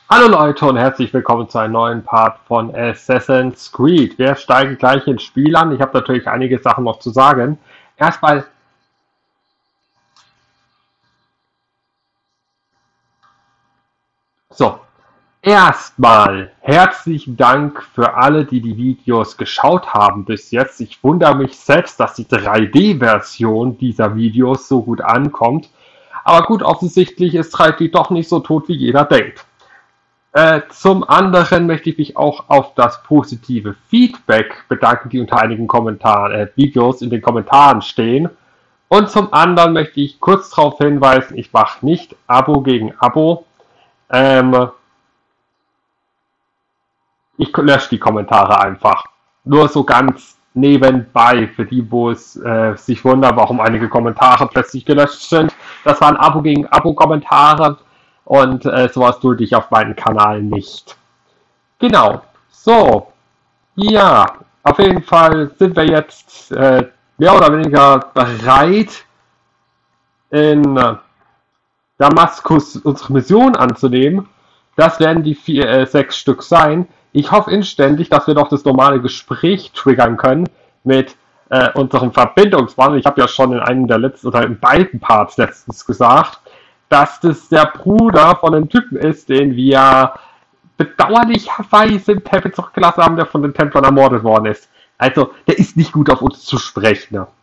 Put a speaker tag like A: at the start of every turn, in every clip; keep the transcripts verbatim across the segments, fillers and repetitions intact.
A: Hallo Leute und herzlich willkommen zu einem neuen Part von Assassin's Creed. Wir steigen gleich ins Spiel an. Ich habe natürlich einige Sachen noch zu sagen. Erstmal, so, erstmal herzlichen Dank für alle, die die Videos geschaut haben bis jetzt. Ich wundere mich selbst, dass die drei D-Version dieser Videos so gut ankommt. Aber gut, offensichtlich ist drei D doch nicht so tot, wie jeder denkt. Äh, zum anderen möchte ich mich auch auf das positive Feedback bedanken, die unter einigen Kommentaren, äh, Videos in den Kommentaren stehen. Und zum anderen möchte ich kurz darauf hinweisen, ich mache nicht Abo gegen Abo. Ähm, ich lösche die Kommentare einfach. Nur so ganz nebenbei, für die, wo es äh, sich wundern, warum einige Kommentare plötzlich gelöscht sind. Das waren Abo gegen Abo-Kommentare und äh, sowas dulde ich auf meinem Kanal nicht. Genau. So, ja, auf jeden Fall sind wir jetzt äh, mehr oder weniger bereit, in äh, Damaskus unsere Mission anzunehmen. Das werden die vier, äh, sechs Stück sein. Ich hoffe inständig, dass wir doch das normale Gespräch triggern können mit äh, unserem Verbindungsmann. Ich habe ja schon in einem der letzten oder in beiden Parts letztens gesagt, dass das der Bruder von dem Typen ist, den wir bedauerlicherweise im Tempel zurückgelassen haben, der von den Templern ermordet worden ist. Also, der ist nicht gut auf uns zu sprechen. Ne?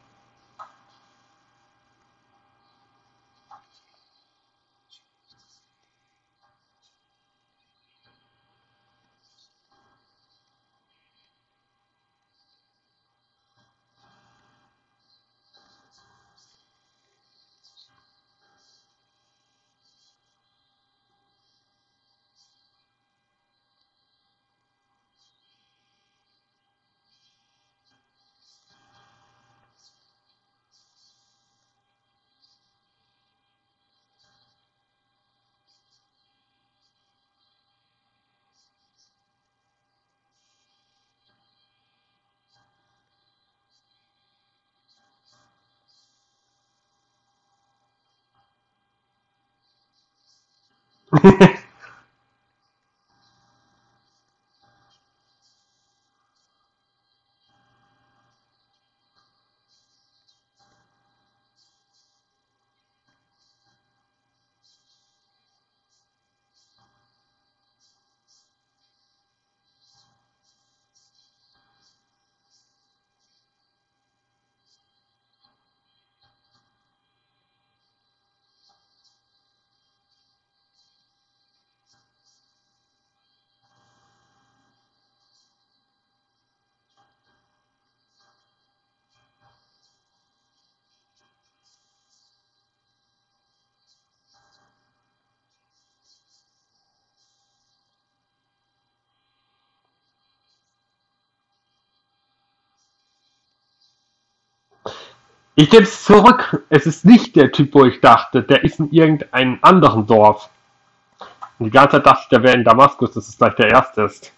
A: Ich gebe es zurück. Es ist nicht der Typ, wo ich dachte. Der ist in irgendeinem anderen Dorf. Und die ganze Zeit dachte ich, der wäre in Damaskus, dass es gleich der erste ist.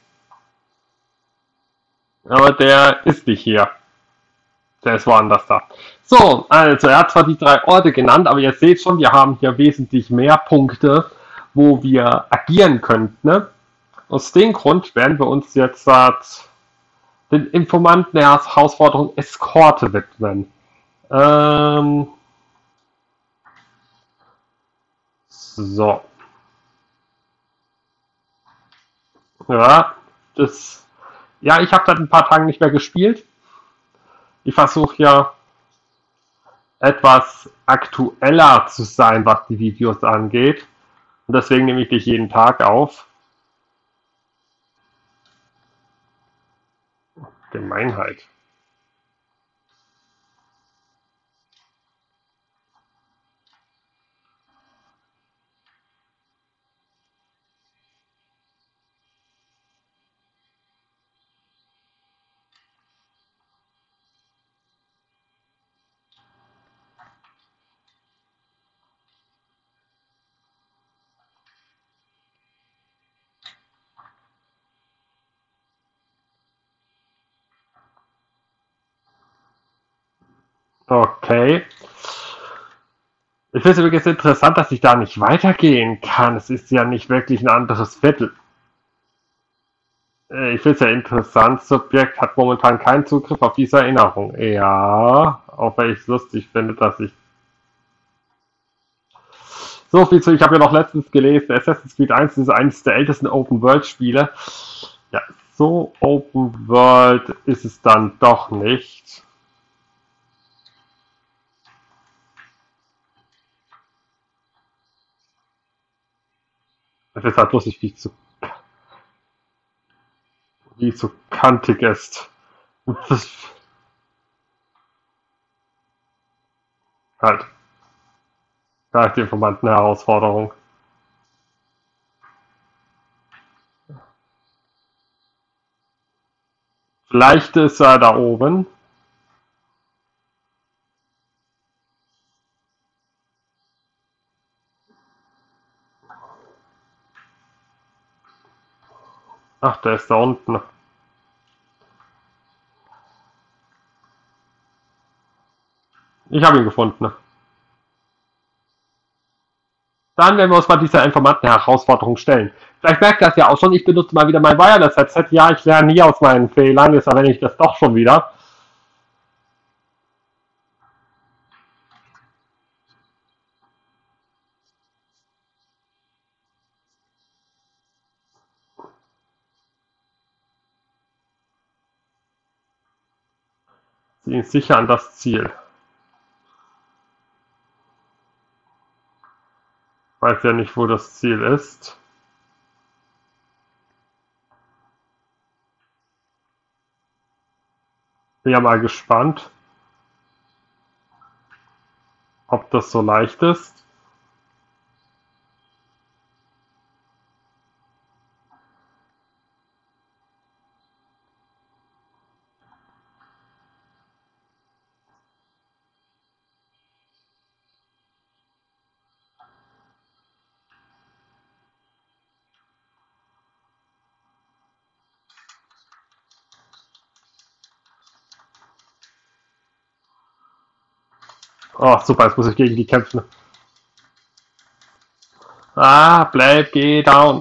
A: Aber der ist nicht hier. Der ist woanders da. So, also er hat zwar die drei Orte genannt, aber ihr seht schon, wir haben hier wesentlich mehr Punkte, wo wir agieren könnten. Ne? Aus dem Grund werden wir uns jetzt äh, den Informanten der Herausforderung Eskorte widmen. Ähm, so. Ja, das. Ja, ich habe seit ein paar Tagen nicht mehr gespielt. Ich versuche ja etwas aktueller zu sein, was die Videos angeht. Und deswegen nehme ich dich jeden Tag auf. Gemeinheit. Okay. Ich finde es übrigens interessant, dass ich da nicht weitergehen kann. Es ist ja nicht wirklich ein anderes Viertel. Äh, Ich finde es ja interessant, Subjekt hat momentan keinen Zugriff auf diese Erinnerung. Ja, auch wenn ich es lustig finde, dass ich. So viel zu, ich habe ja noch letztens gelesen, Assassin's Creed eins ist eines der ältesten Open-World-Spiele. Ja, so Open-World ist es dann doch nicht. Es ist halt bloß nicht viel zu, viel zu kantig ist. Das halt, da ist die Informanten eine Herausforderung. Vielleicht ist er da oben. Ach, der ist da unten. Ich habe ihn gefunden. Dann werden wir uns mal dieser Informanten-Herausforderung stellen. Vielleicht merkt ihr das ja auch schon, ich benutze mal wieder mein Wireless-Headset. Ja, ich lerne nie aus meinen Fehlern, jetzt erwähne ich das doch schon wieder. Sie ist sicher an das Ziel. Weiß ja nicht, wo das Ziel ist. Bin ja mal gespannt, ob das so leicht ist. Oh, super, jetzt muss ich gegen die kämpfen. Ah, bleib, geh down.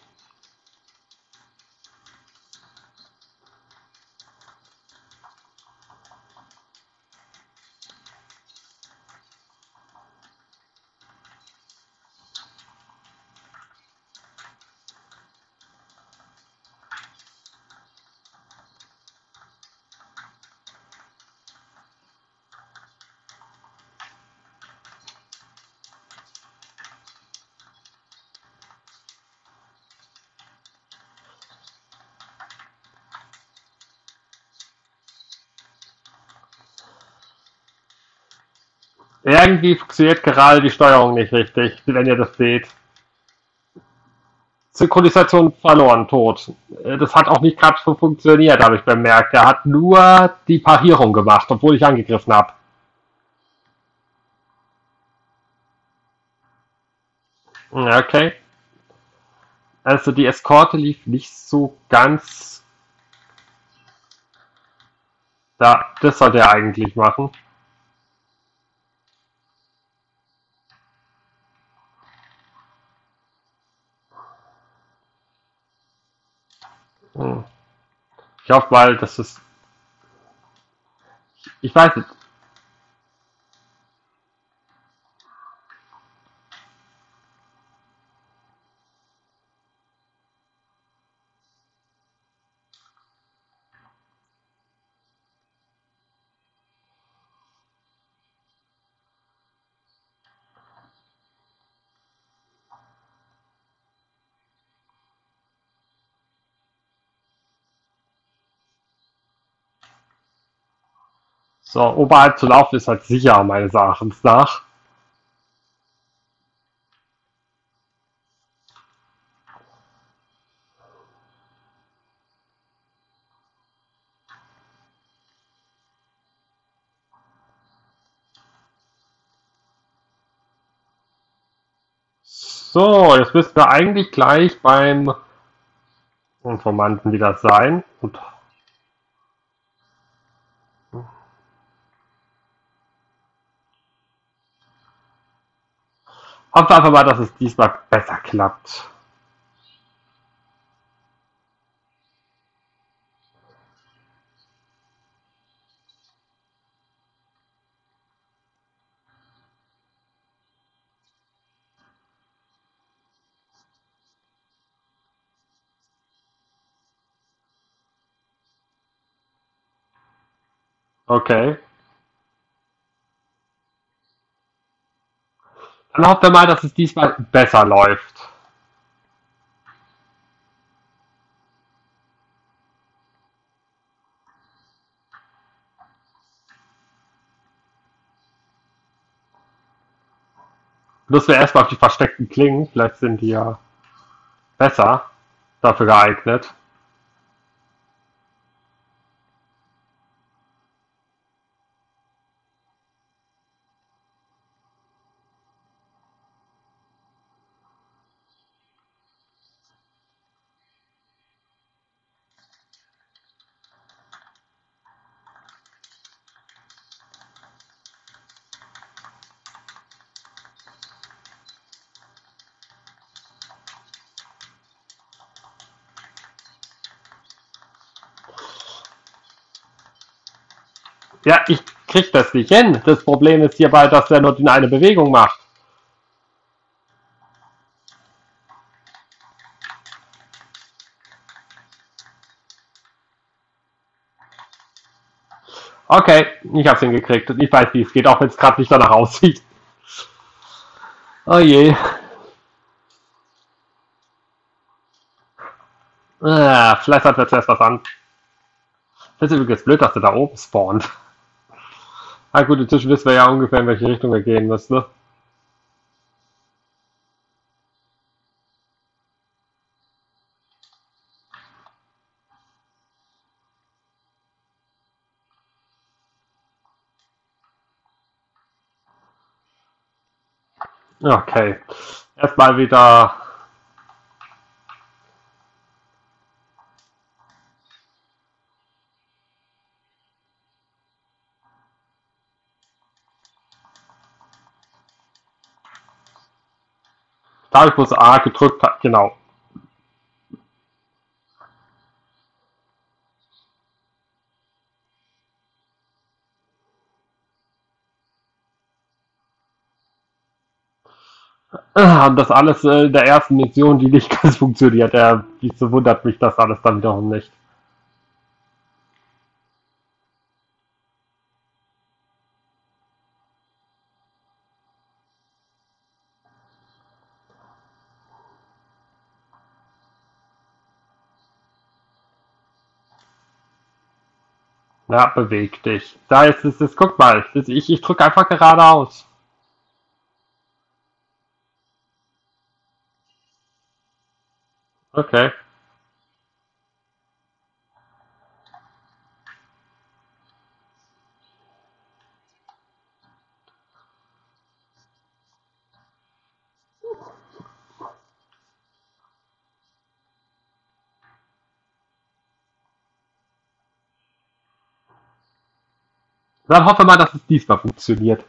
A: Irgendwie funktioniert gerade die Steuerung nicht richtig, wenn ihr das seht. Synchronisation verloren, tot. Äh, Das hat auch nicht gerade so funktioniert, habe ich bemerkt. Er hat nur die Parierung gemacht, obwohl ich angegriffen habe. Okay. Also die Eskorte lief nicht so ganz. Da, das sollte er eigentlich machen. Hm. Ich hoffe mal, dass es. Ich weiß nicht. So, oberhalb zu laufen ist halt sicher, meines Erachtens nach. So, jetzt müssten wir eigentlich gleich beim Informanten wieder sein. Und Hoffen wir einfach mal, dass es diesmal besser klappt. Okay. Dann hoffen wir mal, dass es diesmal besser läuft. Müssen wir erstmal auf die versteckten Klingen. Vielleicht sind die ja besser dafür geeignet. Ja, ich krieg das nicht hin. Das Problem ist hierbei, dass er nur die eine Bewegung macht. Okay, ich hab's hingekriegt. Ich weiß, wie es geht, auch wenn es gerade nicht danach aussieht. Oh je. Ah, vielleicht hat wir zuerst was an. Das ist übrigens blöd, dass der da oben spawnt. Na gut, inzwischen wissen wir ja ungefähr, in welche Richtung wir gehen müssen. Ne? Okay. Erstmal wieder. Da ich bloß A gedrückt habe, genau. Ah, und das alles äh, in der ersten Mission, die nicht ganz funktioniert. Ja, wieso wundert mich das alles dann wiederum nicht. Ja, beweg dich. Da ist es, das, guck mal. Das, ich, ich drücke einfach geradeaus. Okay. Dann hoffen wir mal, dass es diesmal funktioniert.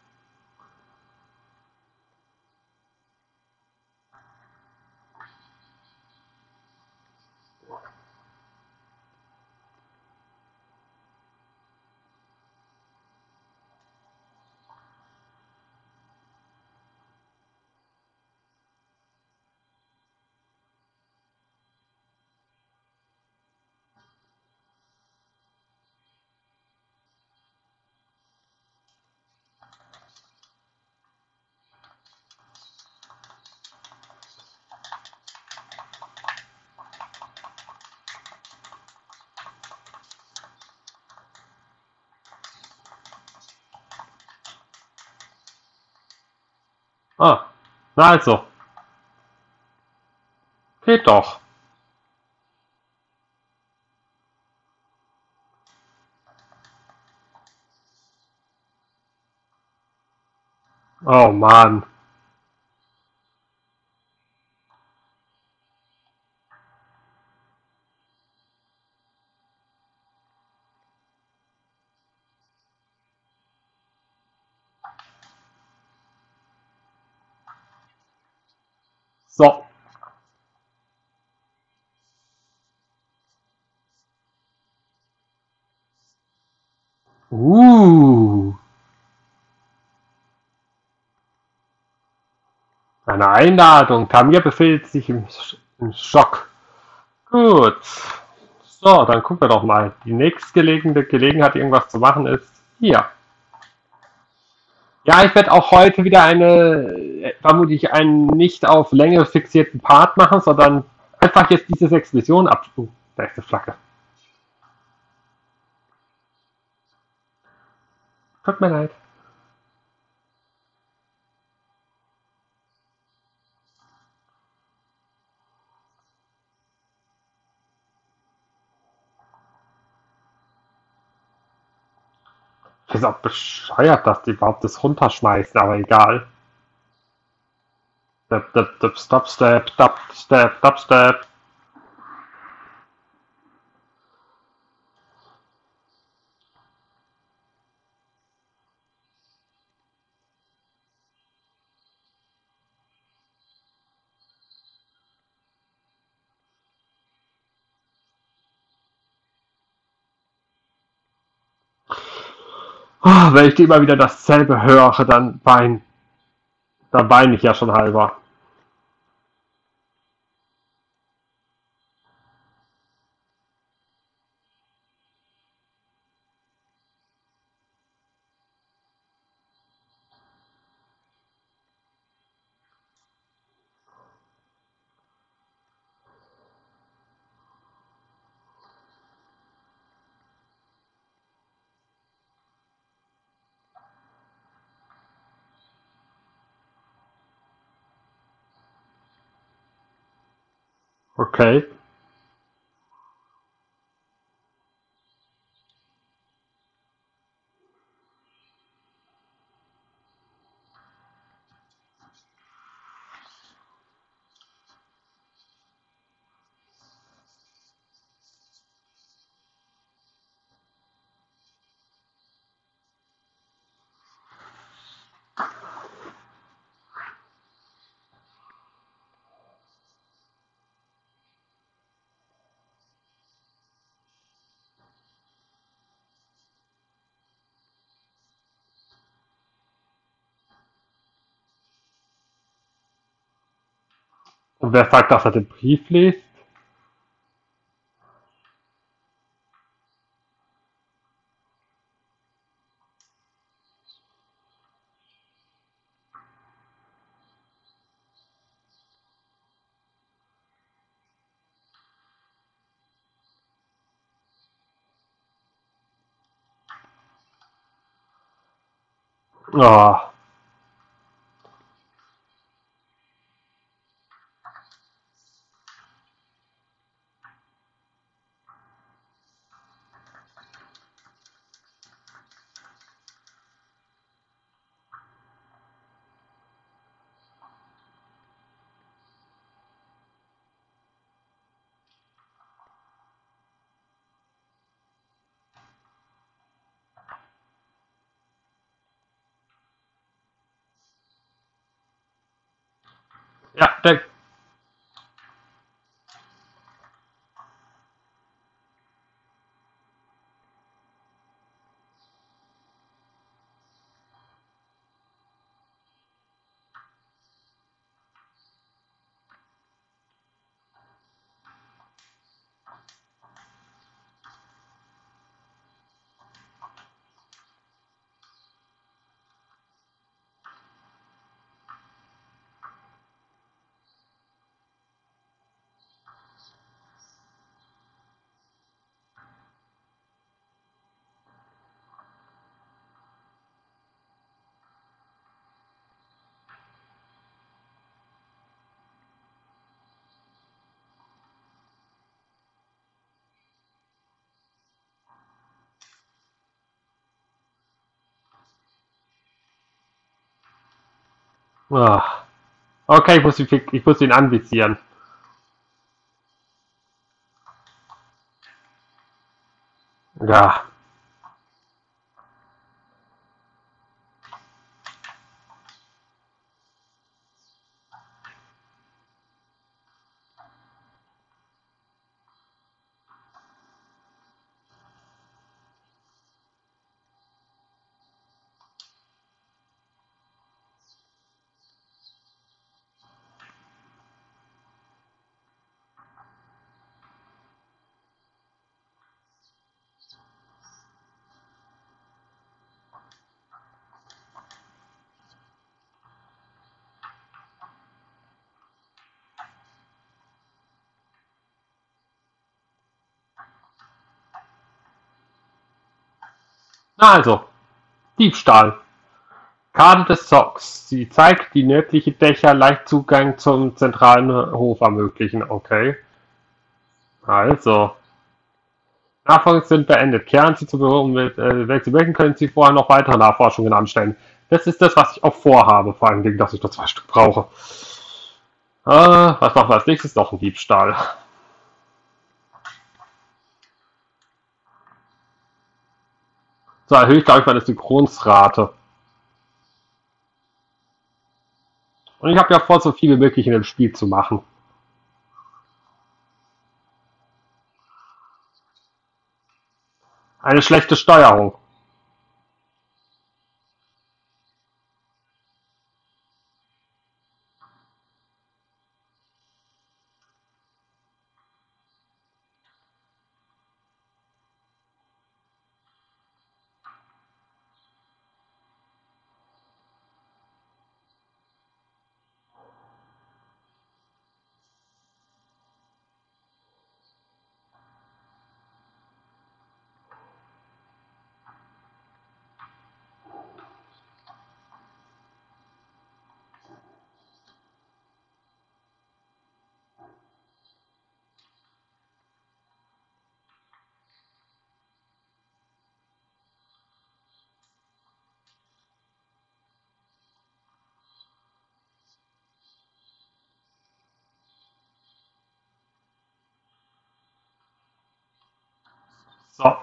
A: Ah, na also. Geht doch. Oh Mann. So. Uh. Eine Einladung. Tamir befindet sich im, Sch- im Schock. Gut. So, dann gucken wir doch mal. Die nächstgelegene Gelegenheit, irgendwas zu machen, ist hier. Ja, ich werde auch heute wieder eine, äh, vermutlich einen nicht auf Länge fixierten Part machen, sondern einfach jetzt diese sechs Missionen ab. Uh, da ist eine Flagge. Tut mir leid. Ist auch bescheuert, dass die überhaupt das runterschmeißen, aber egal. Step, step, step, stop, step, stop, step, stop, step. Oh, wenn ich immer wieder dasselbe höre, dann wein, dann weine ich ja schon halber. Okay. Und wer sagt, dass er den Brief liest? Oh. Ja, der, oh. Okay, ich muss, ihn, ich muss ihn anvisieren. Ja. Na also, Diebstahl. Karte des Zocks. Sie zeigt, die nördliche Dächer leicht Zugang zum zentralen Hof ermöglichen. Okay. Also, Nachforschungen sind beendet. Kehren Sie zur Berührung mit, äh, wenn Sie möchten, können Sie vorher noch weitere Nachforschungen anstellen. Das ist das, was ich auch vorhabe, vor allem, dass ich nur zwei Stück brauche. Äh, was machen wir als nächstes? Noch ein Diebstahl. So erhöhe ich, glaube ich, meine Synchronrate. Und ich habe ja vor, so viel wie möglich in dem Spiel zu machen. Eine schlechte Steuerung. So,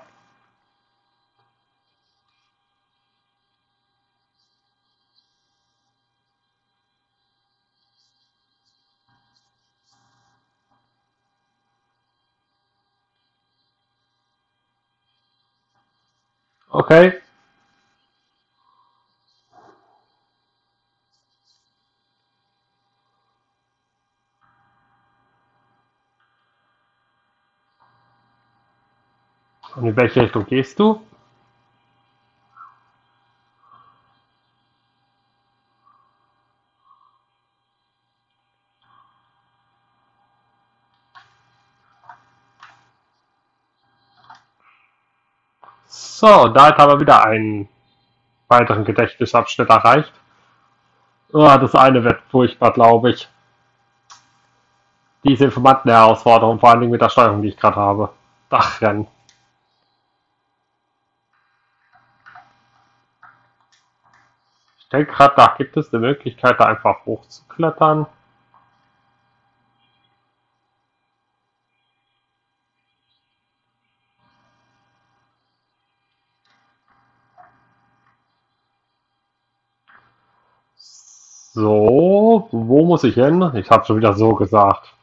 A: okay. Und in welche Richtung gehst du? So, da haben wir wieder einen weiteren Gedächtnisabschnitt erreicht. Oh, das eine wird furchtbar, glaube ich. Diese Informanten-Herausforderung, vor allen Dingen mit der Steuerung, die ich gerade habe. Dachrennen. Ich denke gerade nach, gibt es eine Möglichkeit, da einfach hochzuklettern? So, wo muss ich hin? Ich habe schon wieder so gesagt.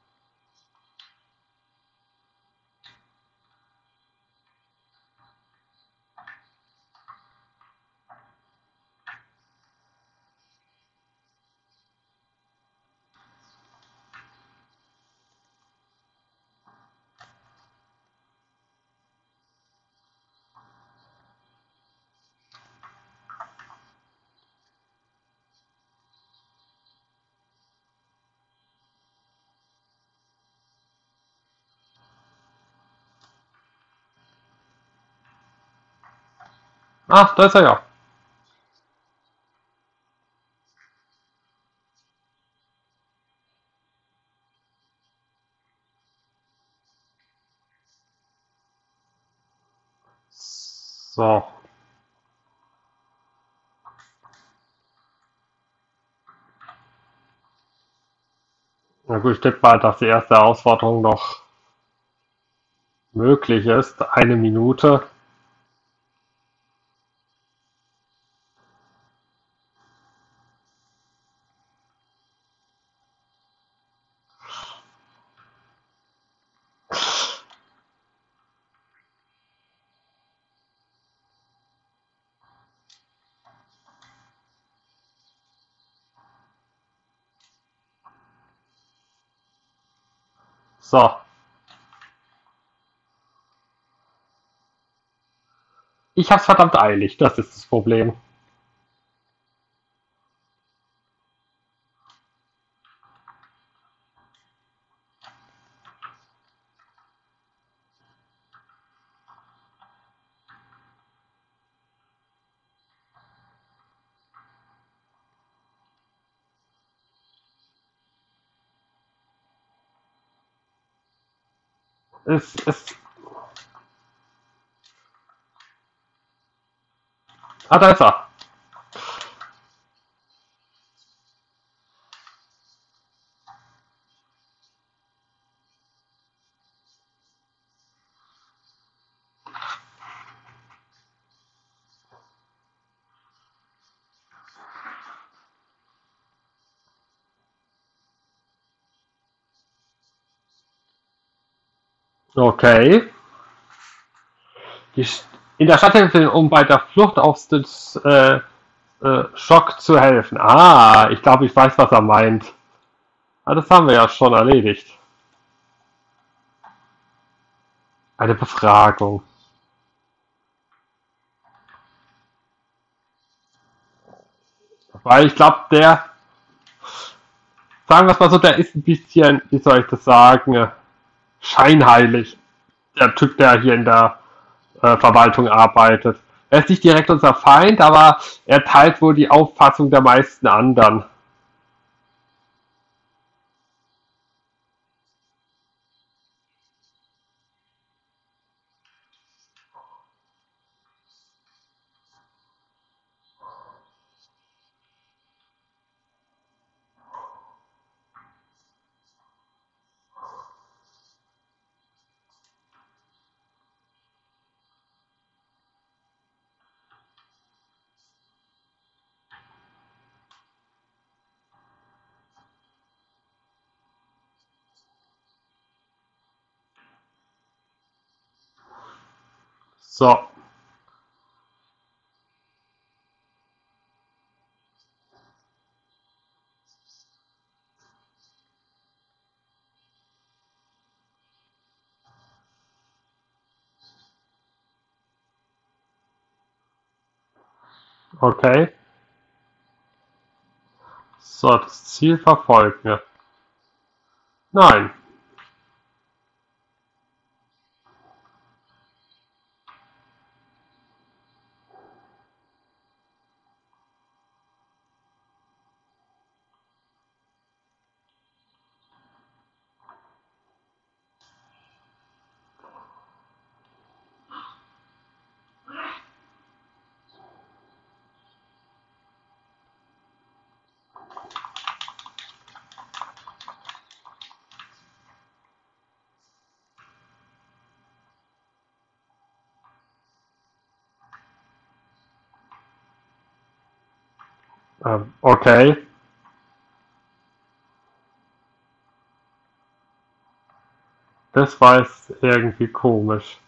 A: Ach, da ist er ja. So, na gut, ich tippe mal, dass die erste Herausforderung noch möglich ist. Eine Minute. So, ich hab's verdammt eilig, das ist das Problem. Es, es, ah, da ist er. Okay. Die, in der Stadt helfen, um bei der Flucht aus dem äh, äh, Schock zu helfen. Ah, ich glaube, ich weiß, was er meint. Ah, das haben wir ja schon erledigt. Eine Befragung. Weil ich glaube, der, sagen wir es mal so, der ist ein bisschen, wie soll ich das sagen, scheinheilig. Der Typ, der hier in der äh, Verwaltung arbeitet. Er ist nicht direkt unser Feind, aber er teilt wohl die Auffassung der meisten anderen. So, okay. So, das Ziel verfolgen. Nein. Ähm, okay. Das war jetzt irgendwie komisch.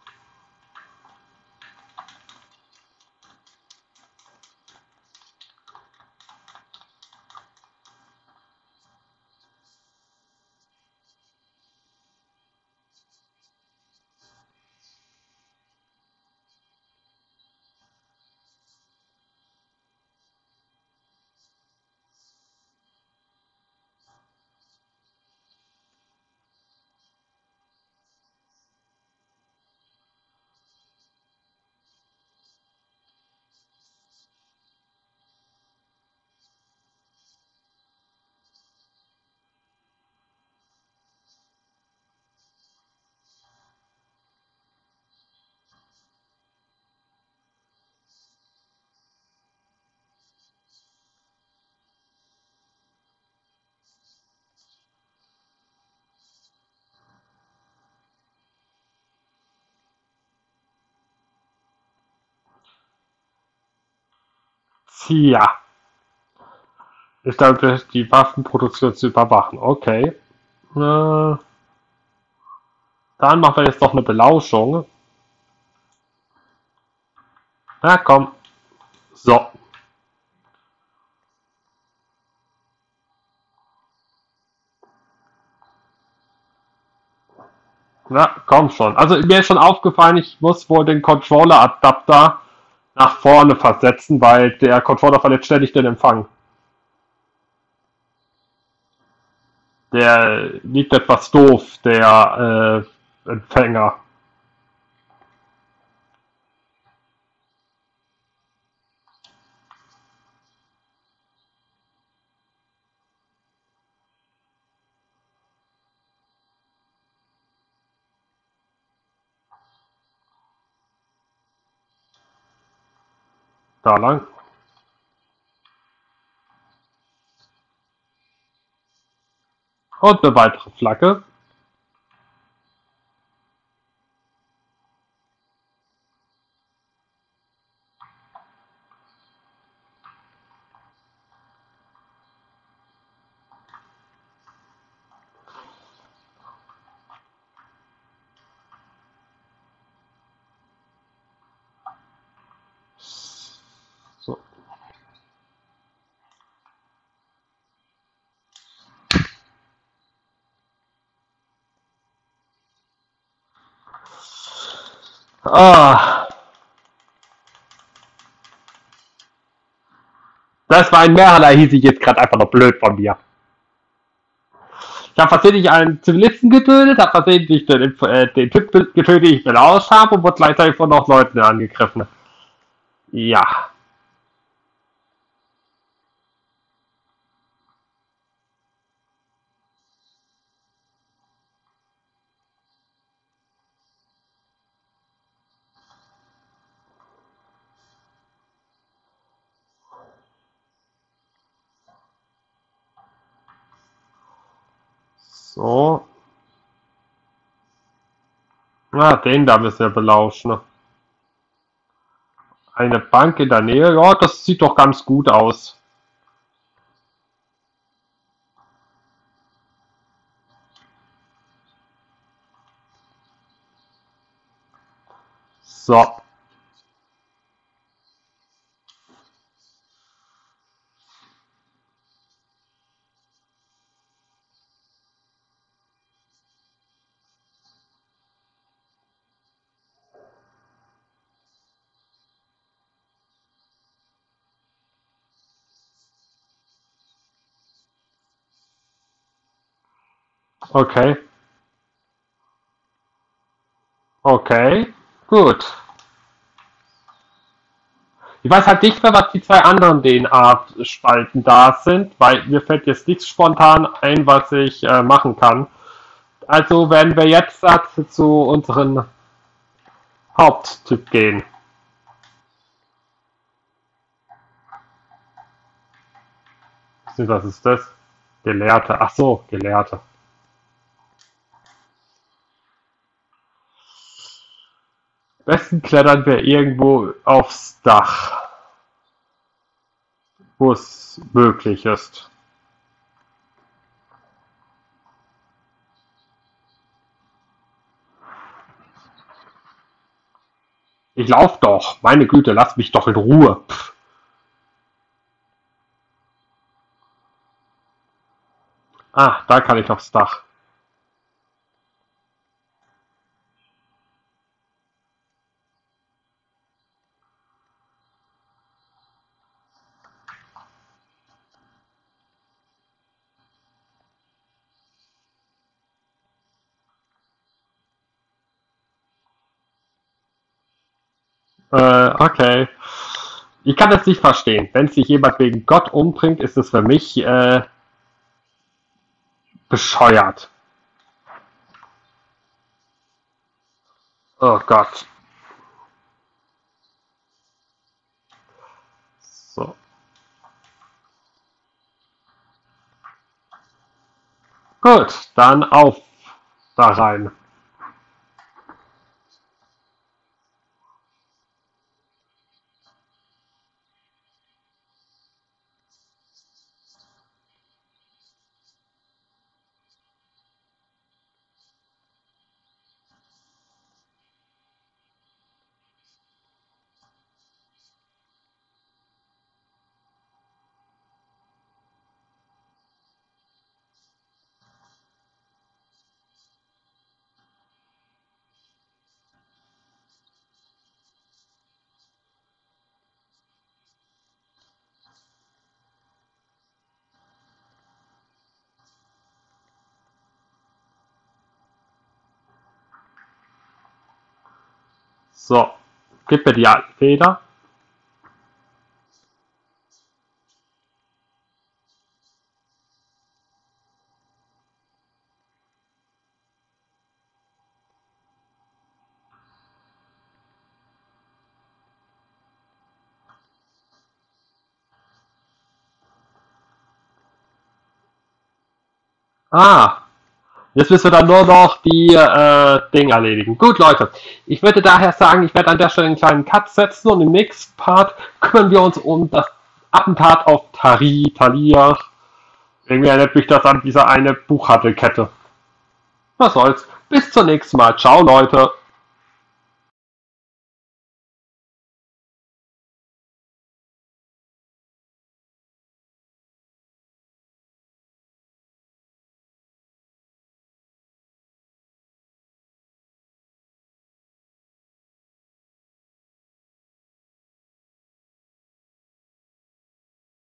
A: Tja. Ich glaube, die Waffenproduktion zu überwachen. Okay. Äh, dann machen wir jetzt noch eine Belauschung. Na komm. So. Na, komm schon. Also mir ist schon aufgefallen, ich muss wohl den Controller-Adapter nach vorne versetzen, weil der Controller verletzt ständig den Empfang. Der liegt etwas doof, der äh, Empfänger. Da lang. Und eine weitere Flagge. So. Ah, das war in mehrerlei Hinsicht jetzt gerade einfach noch blöd von mir. Ich habe versehentlich einen Zivilisten getötet, habe versehentlich den, äh, den Typ getötet, den ich belauscht habe und wurde gleichzeitig von noch Leuten angegriffen. Ja, so. Na, den da müssen wir belauschen. Eine Bank in der Nähe, ja, das sieht doch ganz gut aus. So, okay, okay, gut. Ich weiß halt nicht mehr, was die zwei anderen D N A-Spalten da sind, weil mir fällt jetzt nichts spontan ein, was ich äh, machen kann. Also werden wir jetzt äh, zu unserem Haupttyp gehen. Was ist das? Gelehrte. Ach so, Gelehrte. Am besten klettern wir irgendwo aufs Dach, wo es möglich ist. Ich lauf doch. Meine Güte, lass mich doch in Ruhe. Pff. Ah, da kann ich aufs Dach. Äh, okay. Ich kann das nicht verstehen. Wenn sich jemand wegen Gott umbringt, ist es für mich äh, bescheuert. Oh Gott. So. Gut, dann auf da rein. So. Gib mir die Feder. Ah, jetzt müssen wir dann nur noch die äh, Dinge erledigen. Gut, Leute. Ich würde daher sagen, ich werde an der Stelle einen kleinen Cut setzen und im nächsten Part kümmern wir uns um das Attentat auf Tari, Talir. Irgendwie erinnert mich das an diese eine Buchhandelkette. Was soll's. Bis zum nächsten Mal. Ciao, Leute.